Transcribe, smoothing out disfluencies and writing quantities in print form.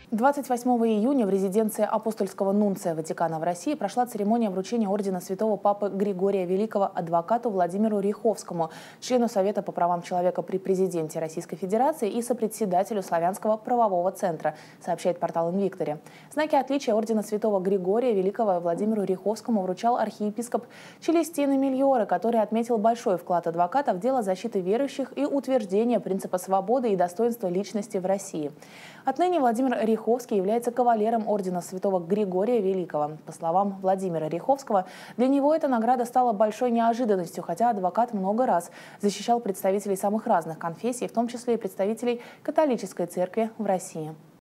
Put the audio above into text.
28 июня в резиденции апостольского нунция Ватикана в России прошла церемония вручения ордена святого Папы Григория Великого адвокату Владимиру Ряховскому, члену Совета по правам человека при президенте Российской Федерации и сопредседателю Славянского правового центра, сообщает портал «Инвиктори». Знаки отличия ордена святого Григория Великого Владимиру Ряховскому вручал архиепископ Челестино Мильоре, который отметил большой вклад адвоката в дело защиты верующих и утверждения принципа свободы и достоинства личности в России. Отныне Владимир Ряховский является кавалером ордена святого Григория Великого. По словам Владимира Ряховского, для него эта награда стала большой неожиданностью, хотя адвокат много раз защищал представителей самых разных конфессий, в том числе и представителей католической церкви в России.